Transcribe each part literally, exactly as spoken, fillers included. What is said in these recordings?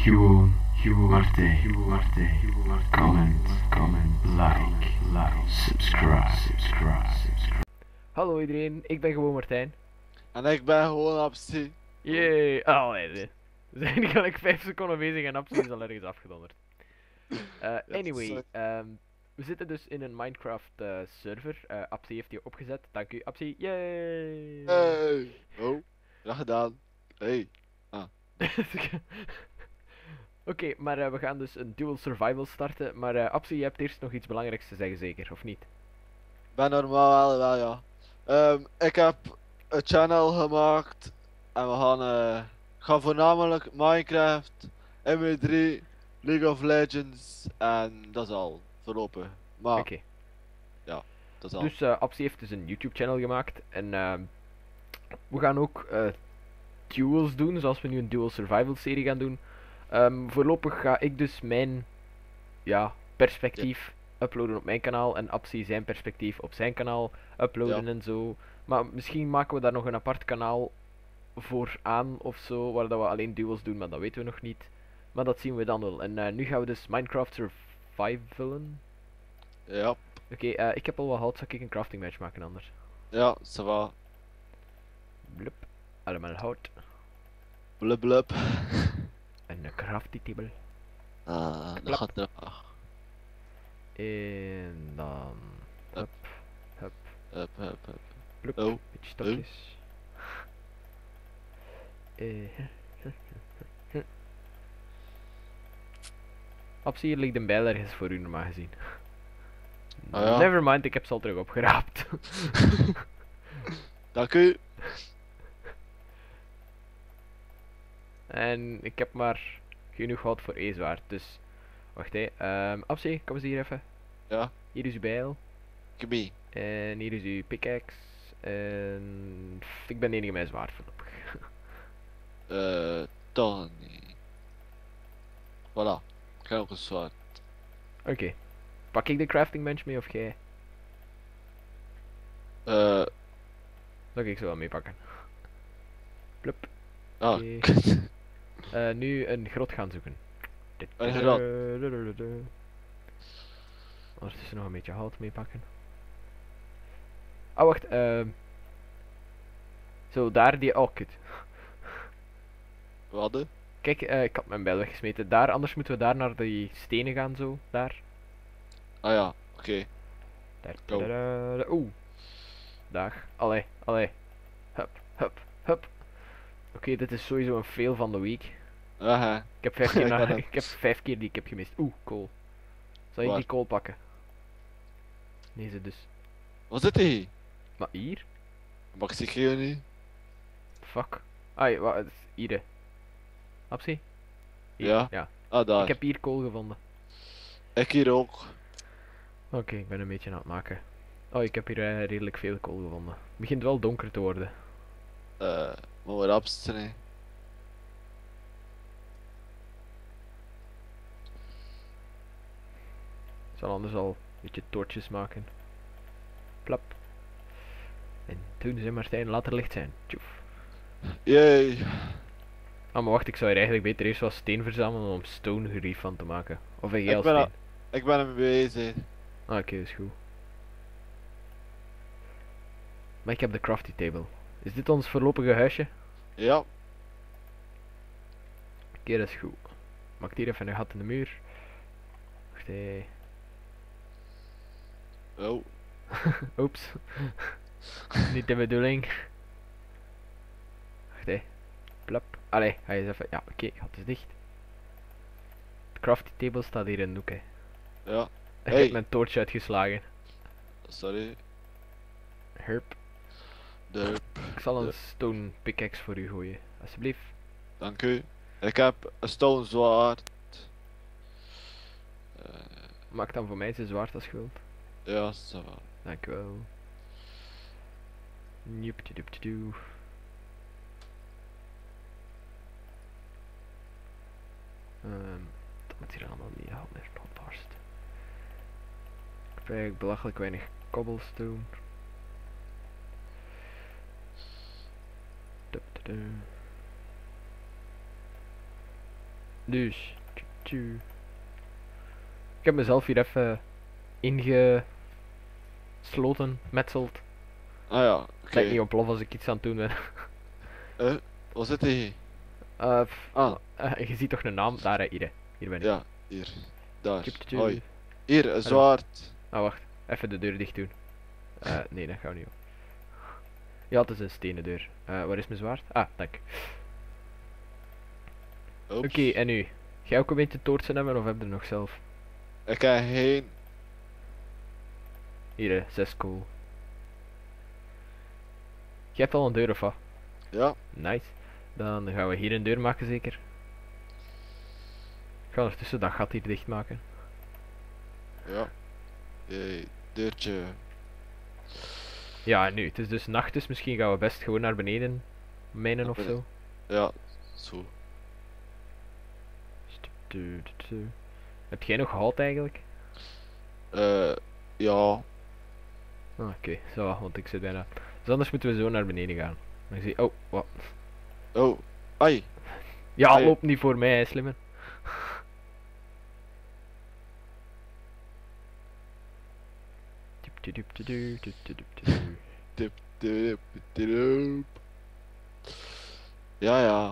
Gewoon, gewoon, Marte, gewoon, Marte, gewoon, Marte. Comment, comment, like, like, subscribe, subscribe, subscribe. Hallo iedereen, ik ben gewoon Martijn. En ik ben gewoon Absi. Yay! Oh, nee, nee. We zijn gelijk vijf seconden bezig en Absi is al ergens afgedonderd. Uh, anyway, um, we zitten dus in een Minecraft uh, server. Uh, Absi heeft die opgezet. Dank u, Absi. Yay! Hey! Oh, graag gedaan. Hey. Ah. Oké, okay, maar uh, we gaan dus een dual survival starten. Maar uh, Absi, je hebt eerst nog iets belangrijks te zeggen, zeker, of niet? Ben normaal wel, wel ja. Um, ik heb een channel gemaakt. En we gaan, uh, gaan voornamelijk Minecraft, M W drie, League of Legends. En dat is al, voorlopig. Maar, Oké. Okay. ja, dat is al. Dus uh, Absi heeft dus een YouTube channel gemaakt. En uh, we gaan ook uh, duels doen, zoals we nu een dual survival serie gaan doen. Um, voorlopig ga ik dus mijn ja, perspectief ja. uploaden op mijn kanaal en Absi zijn perspectief op zijn kanaal uploaden ja. en zo. Maar misschien maken we daar nog een apart kanaal voor aan of zo, waar dat we alleen duels doen, maar dat weten we nog niet. Maar dat zien we dan wel. En uh, nu gaan we dus Minecraft survivalen. Ja. Oké, okay, uh, ik heb al wat hout, zal ik een crafting match maken anders? Ja, ça va. Blup, allemaal hout. Blub blub. En een crafty table. Ah, dat gaat er. Ach. En dan. Hup, hup, hup, hup, hup. Blup, oh. beetje stokjes. Oh. Eh. Absi, hier ligt een bijl ergens voor u normaal gezien. Oh ja. Nevermind, ik heb ze al terug opgeraapt. Dank u. En ik heb maar genoeg hout voor e-zwaard, dus wacht hé. Um, Absi, kom eens hier even. Ja. Hier is uw bijl. Gimme. En hier is uw pickaxe. En ik ben de enige met zwaard voorlopig. Eh, uh, toch niet. Voilà. Ik heb ook een zwaard. Oké. Okay. Pak ik de crafting bench mee of jij? Eh. Uh, Zal ik zo wel meepakken. Plup. Ah. Okay. uh, nu een grot gaan zoeken. Een grot. Ondertussen nog een beetje hout meepakken. Oh wacht, uh, zo daar die, oh kut. Wat? Kijk, uh, ik had mijn bijl weggesmeten. Daar, anders moeten we daar naar die stenen gaan zo, daar. Ah ja, oké. Okay. Oeh. Dag. Allee, allee. Hup, hup, hup. Oké, okay, dit is sowieso een fail van de week. Aha. Ik heb vijf keer, na, ik heb vijf keer die ik heb gemist. Oeh, kool. Zal ik die kool pakken? Nee, ze dus. Wat zit hier? Maar hier? Mag ik hier niet? Fuck. Ai, wat? Hier. Absi? Ja? Ja. Ah, daar. Ik heb hier kool gevonden. Ik hier ook. Oké, okay, ik ben een beetje aan het maken. Oh, ik heb hier uh, redelijk veel kool gevonden. Het begint wel donker te worden. Eh, uh, maar wat abstreven. Ik zal anders al een beetje toortjes maken. Plap. En toen zijn Martijn, laat er licht zijn. Tjoef. Yay. Ah, maar wacht, ik zou hier eigenlijk beter eerst wat steen verzamelen om stone gerief van te maken. Of een ik ben, a, ik ben ermee bezig. Ah, oké, okay, dat is goed. Maar ik heb de crafty table. Is dit ons voorlopige huisje? Ja. Oké, okay, dat is goed. Maak hier even een gat in de muur. Wacht hé. Oh. Oeps. Niet de bedoeling. Wacht hé. Plap. Allee, ga je eens even. Ja, oké, okay, gat is dicht. De crafty table staat hier in de hoek, hè. Ja. Ik hey. heb mijn toortje uitgeslagen. Sorry. Herp. Derp. Ik zal een Derp. stone pickaxe voor u gooien, alsjeblieft. Dank u. Ik heb een stone zwaard. Uh, Maak dan voor mij zijn zwaard als schuld. Ja, zo. Dank u wel. Njoeptjedoeptjedoe. Um, dat moet hier allemaal niet helpen, meer opbarst. Ik heb eigenlijk belachelijk weinig cobblestone. Dus. tju, tju. Ik heb mezelf hier even ingesloten, metseld. Ah ja, Het oké. lijkt niet op lof als ik iets aan het doen ben. Eh, waar zit hij? Eh, pff, Ah. eh, je ziet toch een naam? Daar, hè, hier, hè. Hier ben ik. Ja, hier. Daar. Tju, tju, tju. Hoi. Hier, een zwaard. Ah, wacht. Even de deur dicht doen. Eh, nee, dat gaan we niet op. Ja, het is een stenen deur. Eh, waar is mijn zwaard? Ah, dank. Oké, Oeps. en nu? Jij ook een beetje toortsen hebben of heb je er nog zelf? Ik heb geen... Hier, hè, zes kool. Jij hebt al een deur of wat? Ja, Nice. Dan gaan we hier een deur maken, zeker. Ik ga ondertussen dat gat hier dicht maken. ja. Jee, deurtje. Ja, en nu. Het is dus nacht, dus misschien gaan we best gewoon naar beneden mijnen Naar of beneden. zo. Ja, zo. Stu- tu- tu. Heb jij nog hout eigenlijk? Eh, ja. Ah, oké, zo, want ik zit bijna. Dus anders moeten we zo naar beneden gaan. Dan zie je, oh, wat? Oh, ai. Ja, Ai. loop niet voor mij, hè, slimme. Tup, tup, tup, tup, tup, tup, tup, tup. Tip, tip, tip. Ja, ja.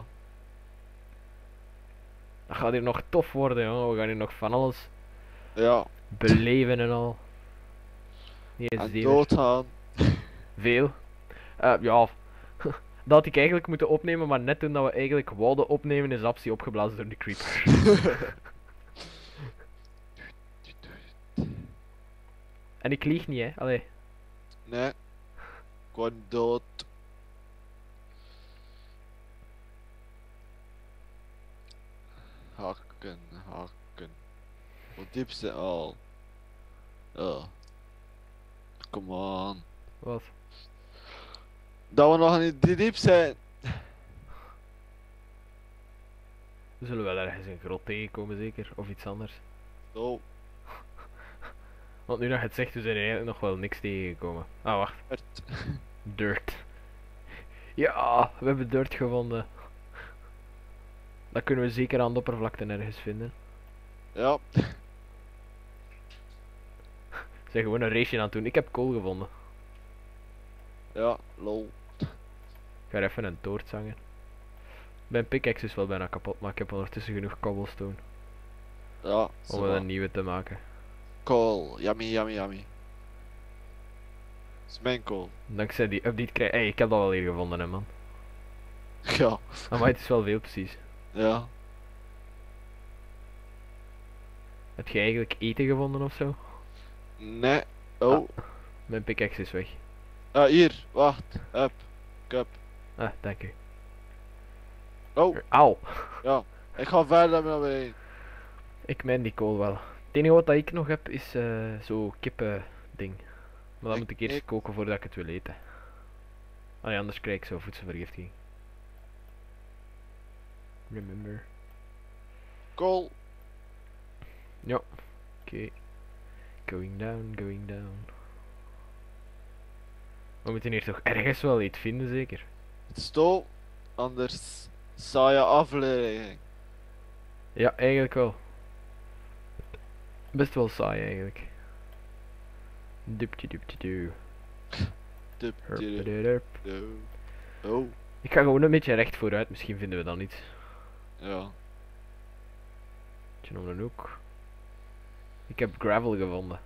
Dat gaat hier nog tof worden, jongen. We gaan hier nog van alles Ja. beleven en al. Nee, En zeker. doodgaan. Veel. Eh, ja, dat had ik eigenlijk moeten opnemen, maar net toen dat we eigenlijk wouden opnemen is Apsie opgeblazen door de creeper. En ik lieg niet, hè. Allee. Nee. Gewoon dood. Hakken, hakken. Hoe diep ze al? Oh. Come on. Wat? Dat we nog niet die diep zijn. We zullen wel ergens een grot tegenkomen, zeker. Of iets anders. Zo. Want nu dat je het zegt, we zijn er eigenlijk nog wel niks tegengekomen. Ah, wacht. Hard. Dirt. Ja, we hebben dirt gevonden. Dat kunnen we zeker aan de oppervlakte ergens vinden. Ja. We zijn gewoon een raceje aan het doen. Ik heb kool gevonden. Ja, lol. Ik ga er even een toort zangen. Mijn pickaxe is wel bijna kapot, maar ik heb ondertussen genoeg cobblestone Ja. om zo wel wat. een nieuwe te maken. Kool. Yummy, yummy, yummy. Dat is mijn kool. Dankzij die update krijg hey, ik heb dat wel hier gevonden, hè, man. Ja. Maar het is wel veel precies. Ja. Heb jij eigenlijk eten gevonden of zo? Nee. Oh. Mijn pickaxe is weg. Ah, hier. Wacht. Up. Cup. Ah, dank u. Oh. Auw. Ja. Ik ga verder naar beneden. Ik mijn die kool wel. Het enige wat dat ik nog heb is eh zo kippen ding. Maar dat Ik- moet ik eerst ik- koken voordat ik het wil eten. Ah ja, anders krijg ik zo voedselvergiftiging. Remember. Kool. Oké. Going down, going down. We moeten hier toch ergens wel iets vinden, zeker? Stop. Anders saaie aflevering. Ja, eigenlijk wel. Best wel saai eigenlijk. Duptje duptje du. Dup, dup, Hurpedurp. dup. Oh. Ik ga gewoon een beetje recht vooruit, misschien vinden we dan iets. Ja. Beetje om de hoek. Ik heb gravel gevonden.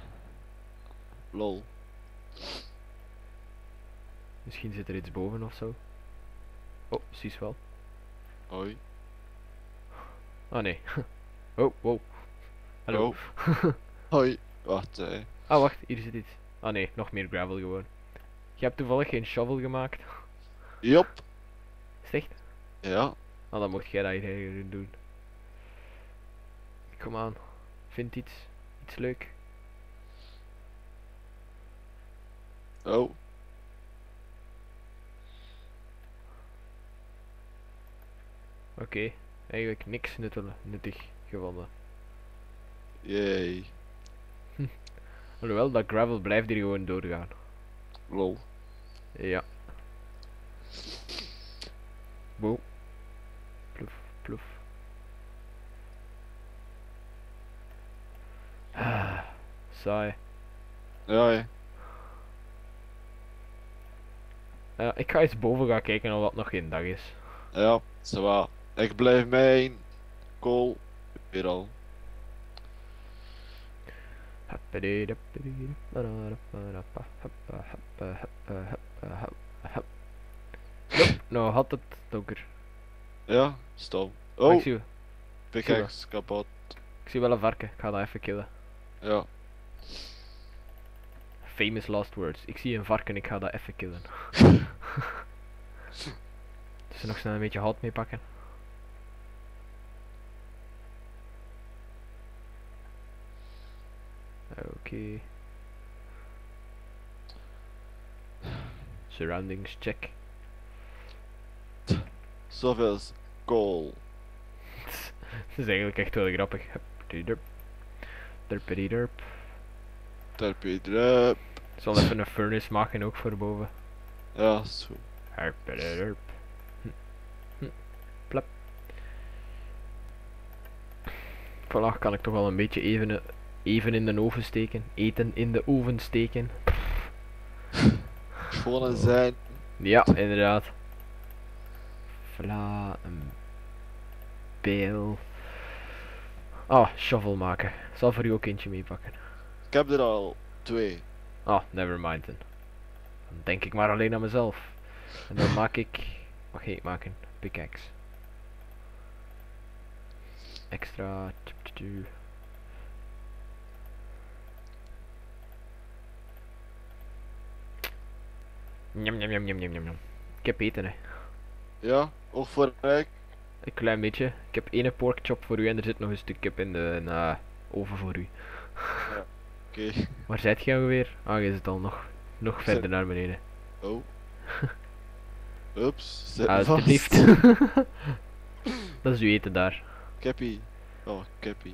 Lol. Misschien zit er iets boven of zo. Oh, precies wel. Hoi. Oh nee. Oh, wow. Hallo. Oh. Hoi. Wacht, eh. Ah, wacht, hier zit iets. Ah nee, nog meer gravel gewoon. Je hebt toevallig geen shovel gemaakt. Jop. Is het echt? Ja. Ah, dan mocht jij dat hier doen. Kom aan. Vind iets. Iets leuk. Oh. Oké. Eigenlijk niks nuttig, nuttig gevonden. Jee. Alhoewel, dat gravel blijft hier gewoon doorgaan. Lol. Ja. Wow. Ploef, ploef. saai. Ja, hè. Ja, ik ga eens boven gaan kijken of dat nog geen dag is. Ja, zo wel. Ik blijf mijn kool weer al. Nope, nou had het donker. Ja, stom. Maar ik Oh, zie, pickaxe kapot. ik zie wel een varken, ik ga dat even killen. Ja, Famous last words. Ik zie een varken, ik ga dat even killen. Dus er nog snel een beetje hout mee pakken. Oké. Surroundings check. zoveel is kool. Dat is eigenlijk echt wel grappig. Huppity-durp. Durpity-durp. Terpie drup. Ik zal even een furnace maken ook voor boven. Ja, zo. Huppity-durp. Hm. Hm. Plap. Voilà, kan ik toch wel een beetje even, even in de oven steken. Eten in de oven steken. Gewoon een zijn. Ja, inderdaad. Vla, een pijl. Ah, shovel maken. Zal voor u ook eentje meepakken. Ik heb er al twee. Ah, never mind then. Dan denk ik maar alleen aan mezelf. En dan maak ik... Wat ga ik maken? Pickaxe. Extra... Njam, njam, njam, njam, njam, njam. Ik heb eten, hè. Ja, ook voor Rijk. Een klein beetje. Ik heb één pork chop voor u en er zit nog een stuk kip in de uh, oven voor u. Oké. Waar zijt jij weer? Ah, je zit al nog, nog verder naar beneden. Oh. Ups, zit Ah, vast. alsjeblieft. Dat is uw eten daar. Cappy. Oh, Cappy.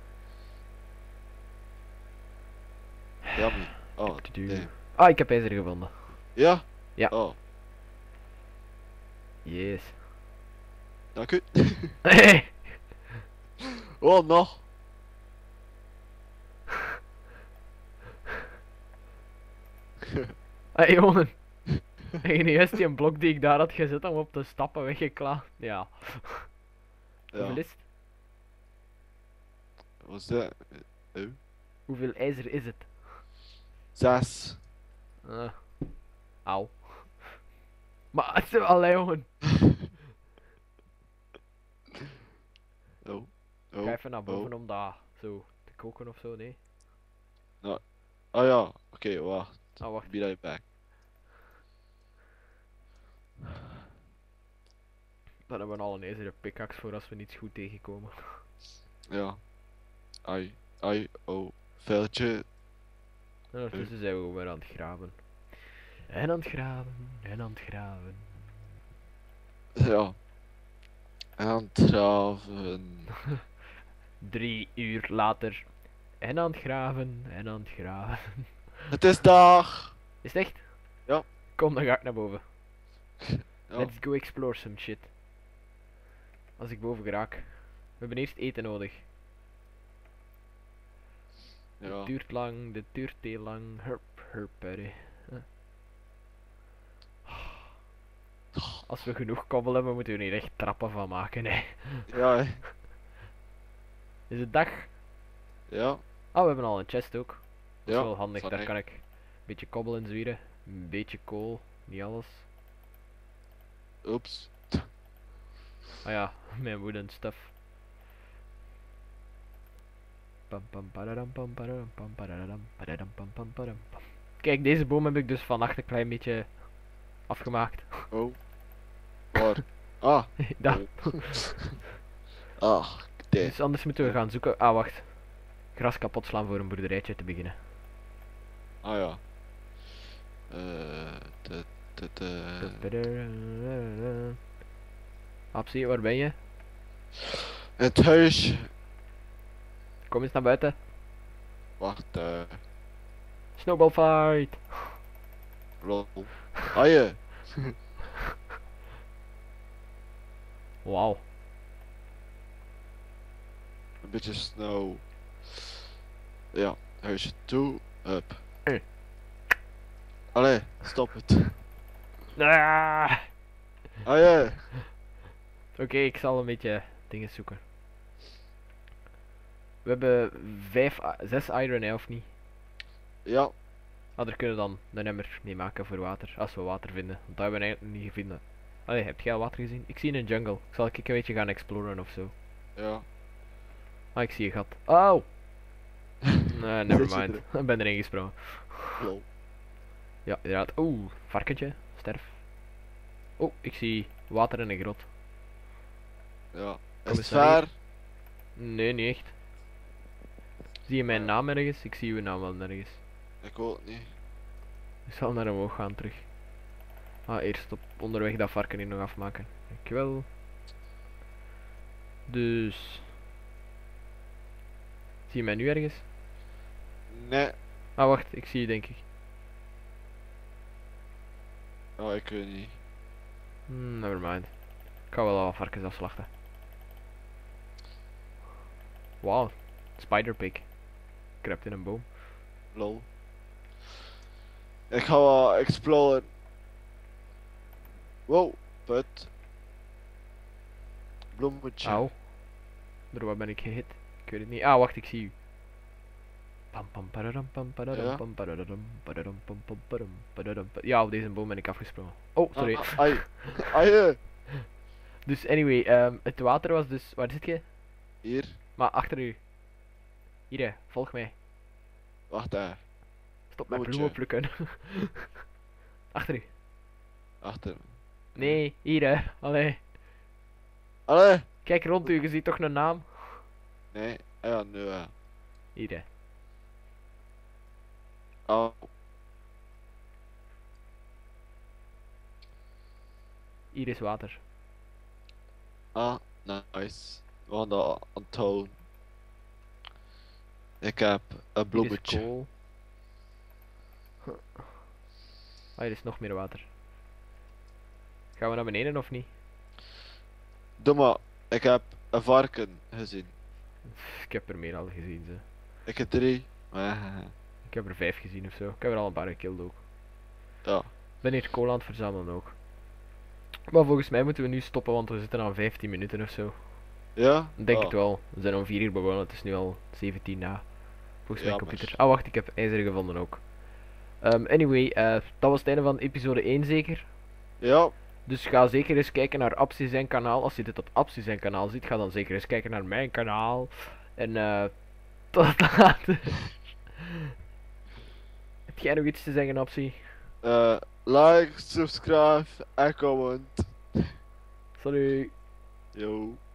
Yummy. Oh, nee. Ah, ik heb ijzer gevonden. Ja? Ja. Oh, Yes. dank u. Hey! Oh, nog. Hey jongen. Heb je nu juist die een blok die ik daar had gezet om op te stappen weggeklaard? Ja. Hoeveel Ja. is het? Wat is dat? Oh. Hoeveel ijzer is het? Zes. Uh. Auw. Maar het is allee jongen. Oh. Ik Oh. ga even naar boven oh. om dat zo te koken of zo, nee. Oh ja, oké, okay, wacht. Ah, wacht. Be right back. Dan hebben we al een ijzeren pickaxe voor als we niets goed tegenkomen. Ja. Ai, ai, oh. Veldje. En ondertussen zijn we weer aan het graven. En aan het graven, en aan het graven. Ja. Aan het graven. Drie uur later. En aan het graven, en aan het graven. Het is dag. Is het echt? Ja. Kom, dan ga ik naar boven. Ja. Let's go explore some shit. Als ik boven geraak. We hebben eerst eten nodig. Ja. Dit duurt lang, dit duurt heel lang. Herp, herp, herrie. Als we genoeg kobbel hebben, moeten we hier echt trappen van maken, hè. Ja, hè. Is het dag? Ja. Oh, we hebben al een chest ook. Dat is Ja. wel handig, van daar ik. kan ik een beetje kobbel in zwieren. Een beetje kool, niet alles. Oeps. Ah ja, mijn wooden stuff. Pam pam pararam pam pararam pam pararam pararam pam pam param pam. Kijk, deze boom heb ik dus vannacht een klein beetje afgemaakt. Oh. Waar? Ah. Dat. Ah, dit. Dus anders moeten we gaan zoeken. Ah, wacht. Gras kapot slaan voor een boerderijtje te beginnen. Ah ja. Eh. de, de, de. Apsie, waar ben je? Het huis. Kom eens naar buiten. Wacht, eh. Snowball fight! Lol. Ah je. Wauw. Een beetje snow. Ja. Huisje toe, up. Eh. Allee, stop het. Ah! Ah ja. Oké, ik zal een beetje dingen zoeken. We hebben vijf, i- zes iron, hè, of niet? Ja, Ah, daar kunnen we dan een emmer mee maken voor water, als we water vinden. Want dat hebben we eigenlijk nog niet gevonden. Allee, heb jij al water gezien? Ik zie een jungle. Zal ik een beetje gaan exploren of zo? ja. Ah, ik zie een gat. Oh! Nee, never Zit je mind. Ik ben erin gesprongen. Lol. Ja, inderdaad. Oeh, varkentje. Sterf. Oh, ik zie water in een grot. Ja. Kom Is het eens naar hier. ver? Nee, niet echt. Zie je mijn Ja. naam ergens? Ik zie uw naam wel nergens. Ik ook niet. Ik zal naar omhoog gaan terug. Ah, eerst op onderweg dat varken hier nog afmaken. Dankjewel. Dus... Zie je mij nu ergens? Nee. Ah, wacht. Ik zie je, denk ik. Oh, ik weet niet. Hmm, nevermind. Ik ga wel al wat varkens afslachten. Wauw. Spiderpig. Kruipt in een boom. Lol. Ik ga wel exploren. Wow, put. Bloemetje. Auw. Door wat ben ik gehit? Ik weet het niet. Ah, wacht, ik zie u. Pam pam pararam pam pararam Ja? pam pararam pararam pam pam param pararam pa- Ja, op deze boom ben ik afgesprongen. Oh, sorry. Ah, ah, ai. Ai, eh. Dus anyway, ehm, het water was dus... Waar zit je? Hier. Maar achter u. Hier, hè, volg mij. Wacht daar. Stop met Bloemetje. bloemen plukken. Achter u. Achter. Nee, hier hè. Allee. Allee. Kijk rond u, je ziet toch een naam? Nee. Ah ja, nu ja. Hier hè. Oh. Hier is water. Ah, nice. We gaan dat onthouden. Ik heb een Hier is bloemetje. kool. Ah, hier is nog meer water. Gaan we naar beneden of niet? Doe maar. Ik heb een varken gezien. Pff, Ik heb er meer al gezien, ze. Ik heb drie. Eh, Ik heb er vijf gezien of zo. Ik heb er al een paar gekilld ook. Ja. Ik ben hier kool aan het verzamelen ook. Maar volgens mij moeten we nu stoppen, want we zitten aan vijftien minuten of zo. Ja? Ik Denk Ah, het wel. We zijn om vier uur begonnen, het is nu al zeventien na. Volgens mijn Ja, computer. maar- Ah, wacht, ik heb ijzer gevonden ook. Ehm, anyway, eh, dat was het einde van episode één zeker. Ja. Dus ga zeker eens kijken naar Absi zijn kanaal. Als je dit op Absi zijn kanaal ziet, ga dan zeker eens kijken naar mijn kanaal. En eh, tot later. Heb jij nog iets te zeggen, Absi? Eh, like, subscribe en comment. Salut. Yo.